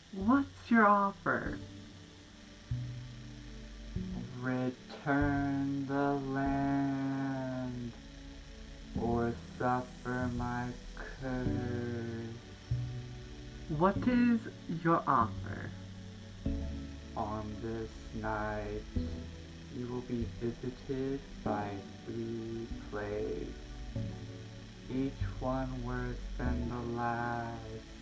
What's your offer? Return the land, or suffer my curse. What is your offer? On this night, you will be visited by 3 plagues, each one worse than the last.